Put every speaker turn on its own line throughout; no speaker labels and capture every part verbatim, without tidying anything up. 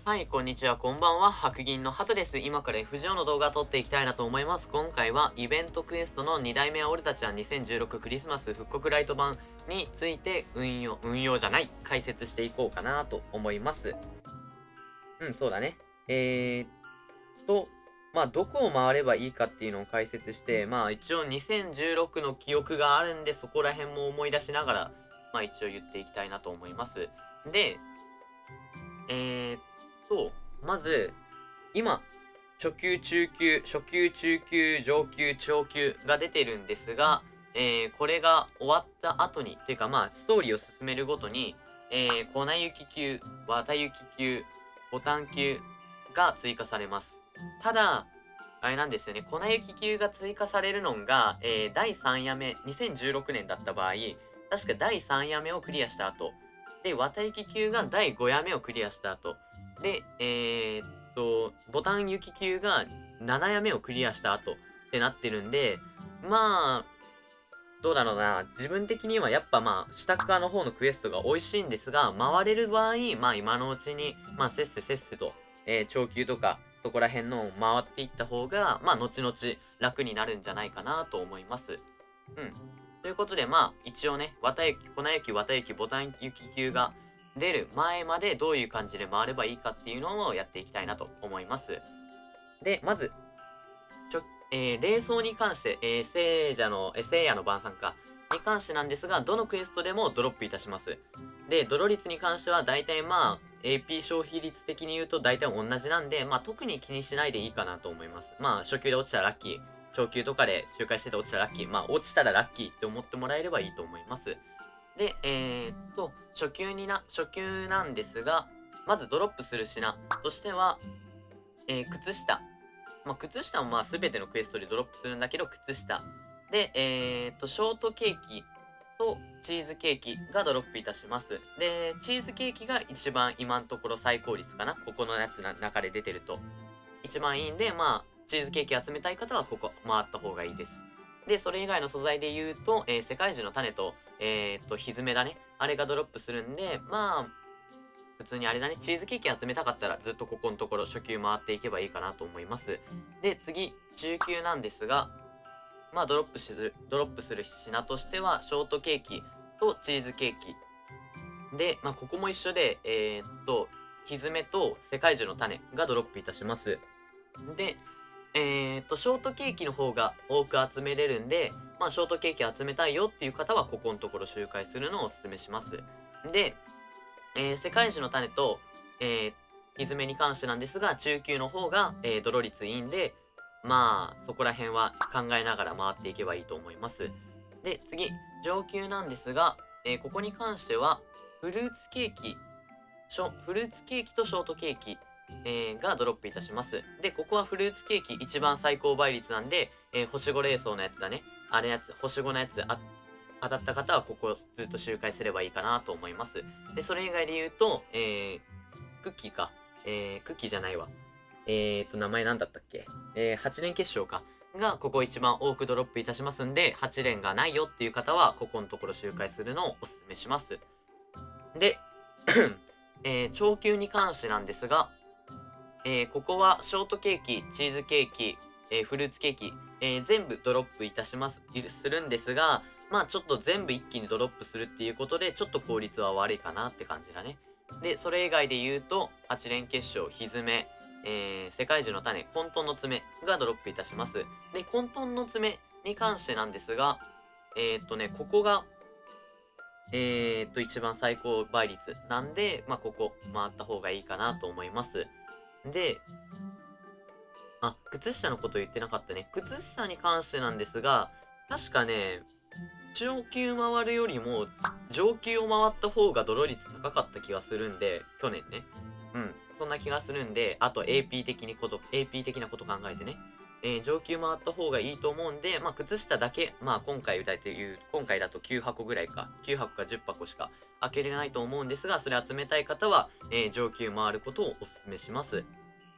はい、こんにちは、こんばんは。白銀の鳩です。今から エフジーオー の動画を撮っていきたいなと思います。今回はイベントクエストのに代目は俺たちはにせんじゅうろくクリスマス復刻ライト版について運用、運用じゃない、解説していこうかなと思います。うん、そうだね。えーっと、まあ、どこを回ればいいかっていうのを解説して、まあ、一応にせんじゅうろくの記憶があるんで、そこら辺も思い出しながら、まあ、一応言っていきたいなと思います。で、えーっと、まず、今、初級、中級、初級、中級、上級、長級が出てるんですが、えー、これが終わった後に、ていうかまあ、ストーリーを進めるごとに、えー、粉雪級、綿雪級、ボタン級が追加されます。ただ、あれなんですよね、粉雪級が追加されるのが、えー、だいさん夜目、にせんじゅうろくねんだった場合、確かだいさん夜目をクリアした後、で、綿雪級がだいご夜目をクリアした後、で、えー、っと、ボタン雪級がなな夜目をクリアした後ってなってるんで、まあ、どうだろうな。自分的にはやっぱまあ、下側の方のクエストが美味しいんですが、回れる場合、まあ今のうちに、まあせっせせっせと、えー、長級とか、そこら辺のを回っていった方が、まあ後々楽になるんじゃないかなと思います。うん。ということで、まあ一応ね、綿雪、粉雪、綿雪、ボタン雪級が出る前までどういう感じで回ればいいかっていうのをやっていきたいなと思います。で、まず、ちょ、えー、霊装に関して、えー、聖者の、えー、聖夜の晩餐か、に関してなんですが、どのクエストでもドロップいたします。で、ドロ率に関しては、大体まあ、エーピー 消費率的に言うと大体同じなんで、まあ特に気にしないでいいかなと思います。まあ、初級で落ちたらラッキー。長級とかで周回してて落ちたらラッキー。まあ、落ちたらラッキーって思ってもらえればいいと思います。で、えー、っと、初級にな、初級なんですが、まずドロップする品としては、えー、靴下。まあ、靴下もまあ全てのクエストでドロップするんだけど、靴下。で、えー、っと、ショートケーキとチーズケーキがドロップいたします。で、チーズケーキが一番今のところ最高率かな。ここのやつの中で出てると。一番いいんで、まあ、チーズケーキ集めたい方はここ回った方がいいです。で、それ以外の素材で言うと、えー、世界樹の種と、えー、っと、ひずめだね。あれがドロップするんで、まあ、普通にあれだね、チーズケーキ集めたかったらずっとここのところ初級回っていけばいいかなと思います。で、次、中級なんですが、まあドロップする、ドロップする品としては、ショートケーキとチーズケーキ。で、まあここも一緒で、えー、っと、ひずめと世界樹の種がドロップいたします。で、えー、っと、ショートケーキの方が多く集めれるんで、まあショートケーキ集めたいよっていう方はここのところ周回するのをお勧めします。で、えー、世界樹の種と、えー、ひずめに関してなんですが、中級の方が、えー、泥率いいんで、まあ、そこら辺は考えながら回っていけばいいと思います。で、次、上級なんですが、えー、ここに関しては、フルーツケーキ、ショフルーツケーキとショートケーキ、えー、がドロップいたします。で、ここはフルーツケーキ一番最高倍率なんで、えー、星ご霊装のやつだね。あれやつ、星ごのやつあ当たった方はここをずっと周回すればいいかなと思います。で、それ以外で言うと、えー、クッキーか。えー、クッキーじゃないわ。えーと、名前なんだったっけ。えー、はち連結晶か。が、ここ一番多くドロップいたしますんで、はち連がないよっていう方は、ここのところ周回するのをお勧めします。で、えー、長級に関してなんですが、えー、ここはショートケーキ、チーズケーキ、えー、フルーツケーキ、えー、全部ドロップいたします、するんですが、まあちょっと全部一気にドロップするっていうことで、ちょっと効率は悪いかなって感じだね。で、それ以外で言うと、はち連結晶、ひずめ、えー、世界樹の種、混沌の爪がドロップいたします。で、混沌の爪に関してなんですが、えー、っとね、ここが、えー、っと、一番最高倍率なんで、まあここ回った方がいいかなと思います。で、あ、靴下のこと言ってなかったね。靴下に関してなんですが、確かね、上級回るよりも、上級を回った方がドロ率高かった気がするんで、去年ね。うん、そんな気がするんで、あと エーピー 的にこと、エーピー 的なこと考えてね。えー、上級回った方がいいと思うんで、まあ、靴下だけ、まあ、今回だという、今回だときゅう箱ぐらいか、きゅう箱かじゅっ箱しか開けれないと思うんですが、それ集めたい方は、えー、上級回ることをお勧めします。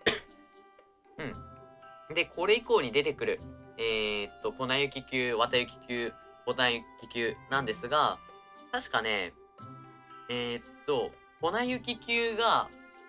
うん。で、これ以降に出てくる、えー、っと、粉雪級、綿雪級、ボタン雪級なんですが、確かね、えー、っと、粉雪級が、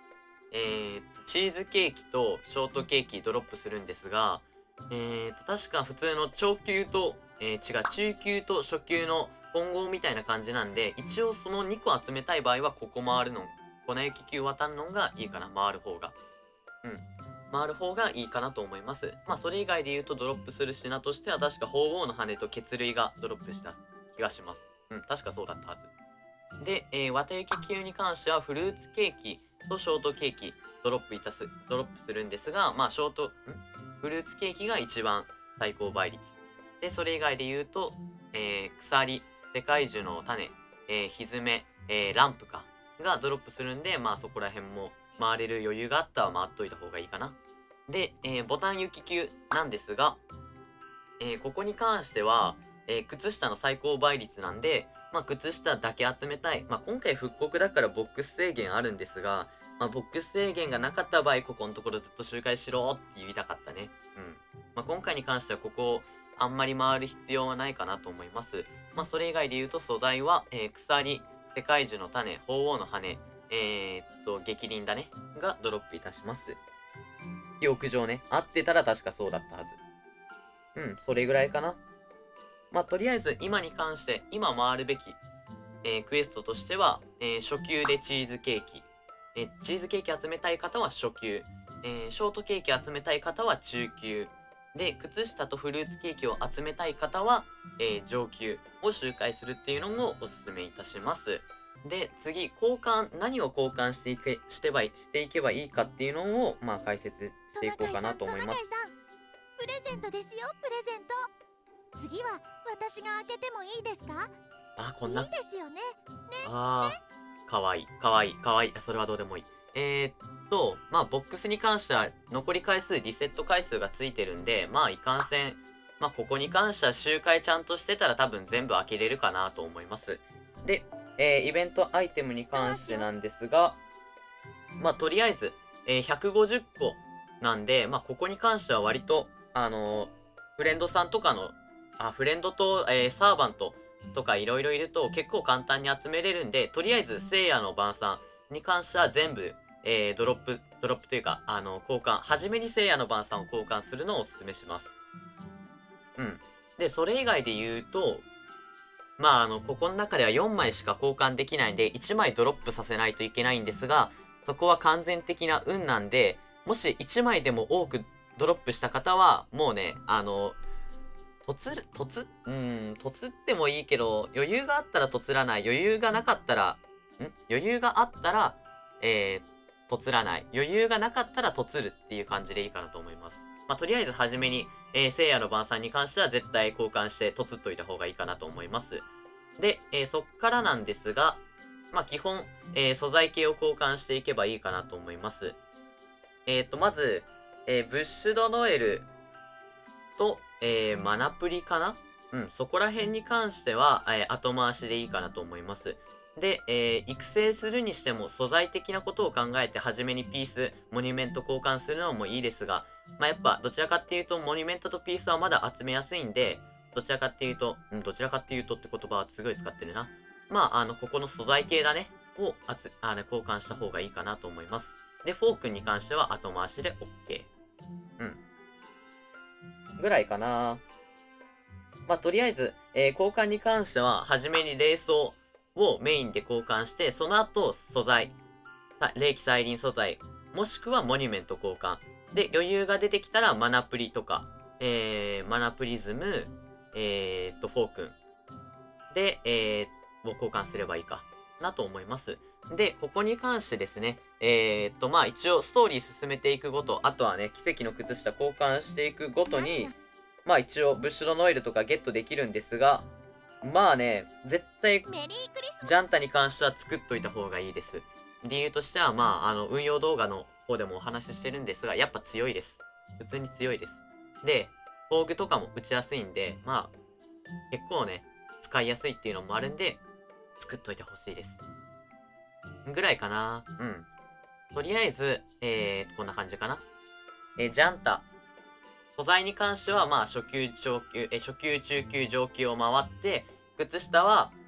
えー、とチーズケーキとショートケーキドロップするんですが、えー、と確か普通の超級と、えー、違う中級と初級の混合みたいな感じなんで、一応そのにこ集めたい場合はここ回るの、粉雪級渡るのがいいかな、回る方が。うん回る方がいいかなと思います。まあそれ以外で言うとドロップする品としては確か鳳凰の羽と血類がドロップした気がします。うん確かそうだったはずで、えー、綿雪級に関してはフルーツケーキとショートケーキドロップいたすドロップするんですが、まあショートんフルーツケーキが一番最高倍率で、それ以外で言うと、えー、鎖、世界樹の種、えー、ひずめ、えー、ランプかがドロップするんで、まあそこら辺も回れる余裕があったら回っといた方がいいかな。で、えー、ボタン雪級なんですが、えー、ここに関しては、えー、靴下の最高倍率なんで、まあ、靴下だけ集めたい。まあ、今回復刻だからボックス制限あるんですが、まあ、ボックス制限がなかった場合、ここのところずっと周回しろって言いたかったね。うん。まあ、今回に関してはここをあんまり回る必要はないかなと思います。まあ、それ以外で言うと素材は、えー、鎖、世界樹の種、鳳凰の羽、えー、っと、激鱗だね。がドロップいたします。記憶上ね。合ってたら確かそうだったはず。うん、それぐらいかな。まあ、とりあえず今に関して、今回るべき、えー、クエストとしては、えー、初級でチーズケーキ。えー、チーズケーキ集めたい方は初級。えー、ショートケーキ集めたい方は中級。で、靴下とフルーツケーキを集めたい方は、えー、上級を周回するっていうのをおすすめいたします。で、次、交換、何を交換していけ、してばい、していけばいいかっていうのを、まあ、解説していこうかなと思います。
プレゼントですよ、プレゼント。次は私が開けてもいいですか？
あ、こんな。
いいですよね。ね。
あー、かわいい、かわいい、かわいい。それはどうでもいい。えー、っと、まあ、ボックスに関しては、残り回数、リセット回数がついてるんで、まあ、いかんせん、まあ、ここに関しては周回ちゃんとしてたら多分全部開けれるかなと思います。で、えー、イベントアイテムに関してなんですが、まあ、とりあえず、えー、ひゃくごじゅっこなんで、まあ、ここに関しては割と、あのー、フレンドさんとかの、あ、フレンドと、えー、サーバントとかいろいろいると結構簡単に集めれるんで、とりあえず聖夜の晩餐に関しては全部、えー、ドロップ、ドロップというか、あの、交換、初めに聖夜の晩餐を交換するのをお勧めします。うん。で、それ以外で言うと、まあ、あの、ここの中ではよんまいしか交換できないんで、いちまいドロップさせないといけないんですが、そこは完全的な運なんで、もしいちまいでも多くドロップした方は、もうね、あの、とつる、とつ、うん、とつってもいいけど、余裕があったらとつらない。余裕がなかったら、ん余裕があったら、えー、とつらない。余裕がなかったらとつるっていう感じでいいかなと思います。まあ、とりあえずはじめに、えー、聖夜の晩餐に関しては絶対交換してとつっといた方がいいかなと思います。で、えー、そっからなんですが、まあ、基本、えー、素材系を交換していけばいいかなと思います。えっと、まず、えー、ブッシュドノエルと、えー、マナプリかなうん、そこら辺に関しては、えー、後回しでいいかなと思います。で、えー、育成するにしても素材的なことを考えて初めにピース、モニュメント交換するのもいいですが、まあ、やっぱどちらかっていうとモニュメントとピースはまだ集めやすいんで、どちらかっていうと、うん、どちらかっていうとって言葉はすごい使ってるな。まあ、あの、ここの素材系だね、をあつあの交換した方がいいかなと思います。で、フォークに関しては後回しで OK。うん。ぐらいかな。まあ、とりあえず、えー、交換に関しては、はじめに霊装をメインで交換して、その後、素材、霊気再臨素材、もしくはモニュメント交換。で、余裕が出てきたら、マナプリとか、えー、マナプリズム、えー、っと、フォークン。で、えー、を交換すればいいかなと思います。で、ここに関してですね、えー、っと、まあ一応ストーリー進めていくごと、あとはね、奇跡の靴下交換していくごとに、まあ一応ブッシュドノエルとかゲットできるんですが、まあね、絶対、ジャンタに関しては作っといた方がいいです。理由としては、まあ、あの、運用動画の方でもお話ししてるんですが、やっぱ強いです。普通に強いです。で、フォーグとかも打ちやすいんで、まあ、結構ね、使いやすいっていうのもあるんで、作っといてほしいです。ぐらいかな。うん。とりあえず、えー、こんな感じかな。えー、ジャンタ。素材に関しては、まあ、初級、上級、えー、初級、中級、上級を回って、靴下は、あ、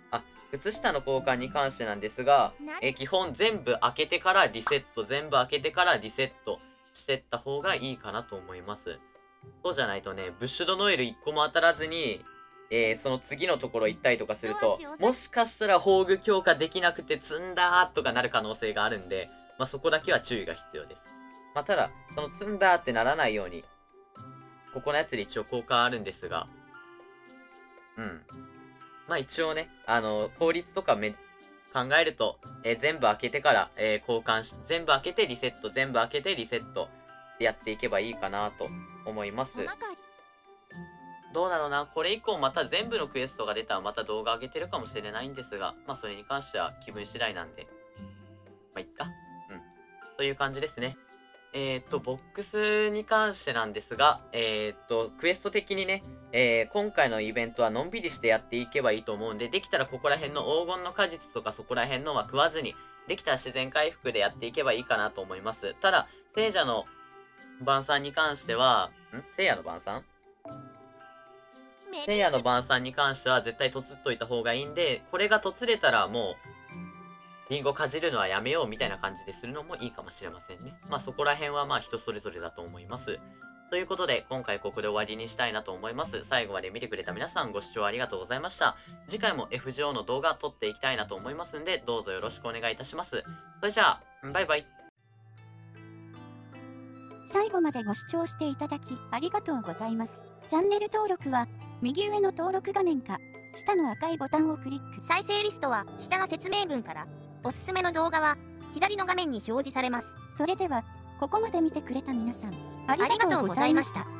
靴下の交換に関してなんですが、えー基本全部開けてからリセット、全部開けてからリセットしてった方がいいかなと思います。そうじゃないとね、ブッシュドノエルいっこも当たらずに、えーその次のところ行ったりとかすると、もしかしたら宝具強化できなくて積んだーとかなる可能性があるんで、まあ、そこだけは注意が必要です。まあ、ただ、その積んだーってならないように、ここのやつで一応効果あるんですが、うん。まあ一応ね、あの、効率とかめ考えると、えー全部開けてから、えー交換し、全部開けてリセット、全部開けてリセットでやっていけばいいかなと思います。
お腹
どうだろうな、これ以降また全部のクエストが出たらまた動画上げてるかもしれないんですが、まあそれに関しては気分次第なんで、まあいっか。うん。という感じですね。えーっと、ボックスに関してなんですが、えーっと、クエスト的にね、えー今回のイベントはのんびりしてやっていけばいいと思うんで、できたらここら辺の黄金の果実とかそこら辺のは食わずに、できたら自然回復でやっていけばいいかなと思います。ただ、聖者の晩餐に関しては、ん聖夜の晩餐
メ
聖夜の晩餐に関しては絶対とつっといた方がいいんで、これがとつれたらもう、リンゴかじるのはやめようみたいな感じでするのもいいかもしれませんね。まあそこら辺はまあ人それぞれだと思います。ということで、今回ここで終わりにしたいなと思います。最後まで見てくれた皆さんご視聴ありがとうございました。次回も エフジーオー の動画撮っていきたいなと思いますんで、どうぞよろしくお願いいたします。それじゃあ、バイバイ。
最後までご視聴していただきありがとうございます。チャンネル登録は右上の登録画面か下の赤いボタンをクリック。
再生リストは下の説明文から、おすすめの動画は左の画面に表示されます。
それではここまで見てくれた皆さんあり
ありがとうご
がとうご
ざいまし
ざいましたた。